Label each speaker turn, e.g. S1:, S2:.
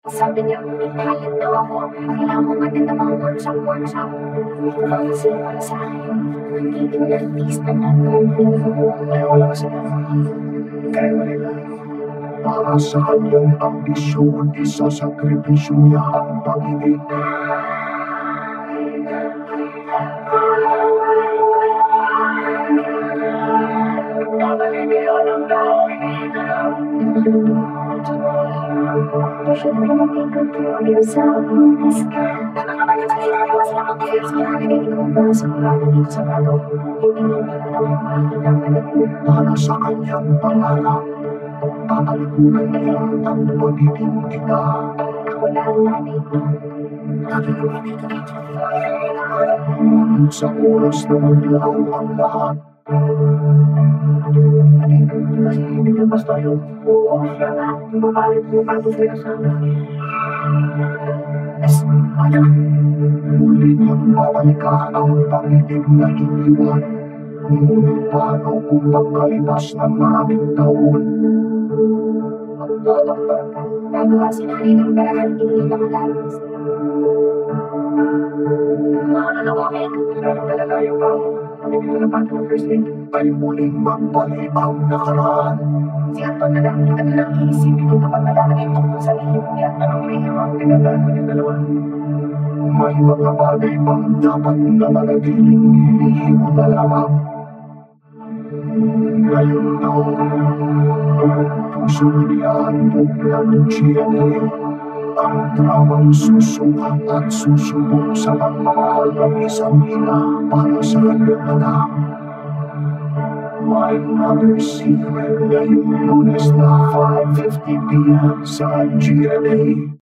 S1: Sabi niya, ipalit daw ako. Kailangan ko maganda mga workshop. Kasi para sa akin, magiging artista na
S2: Ay wala kasi kaya mo nila. Para sa kanyang ambisyon, isasakripisyo niya ang pag-ibig. Nabalibihan ang tao, hindi ka lang.
S1: You should really take good care of yourself. Nakakapagkakalimutan sila mag-tips. Nagiging kong ba sigurado dito sa bato. Hindi na lang makikita ang panatin.
S2: Para sa kanyang pangarap, tatalikuran niya ang pagiging ina.
S1: Ako lahat nanay.
S2: Ngunit sa oras na maglaw ang lahat,
S1: Nilabas tayo. Oo, siya nga. Babalik mo pa ito sa amin. Ano?
S2: muli niyang babalikan ang pag-ibig na iniwan. Ngunit paano kung pagkalipas ng maraming taon?
S1: Doktor, nagawa si nanay ng paraan hindi ka malalas. Mga nalawakin.
S2: Lalo nalalayo pa ako. Pagiging nalapatan ng first aid ay muling magbalik ang nakaraan.
S1: Si Anton na lang, kita na lang iisipin kung kapag malaman yung tungkol sa lihim niya.
S2: Anong lihim ang tinandaan mo yung dalawa? May mga bagay bang dapat na manatiling lihim na lamang? Ngayon taon, puso inihandog ng GNA ang dramang susukat at susubok sa pagmamahal ng isang ina para sa kanyang anak. My Mother's Secret ngayong Lunes na 5:50 p.m. sa GNA.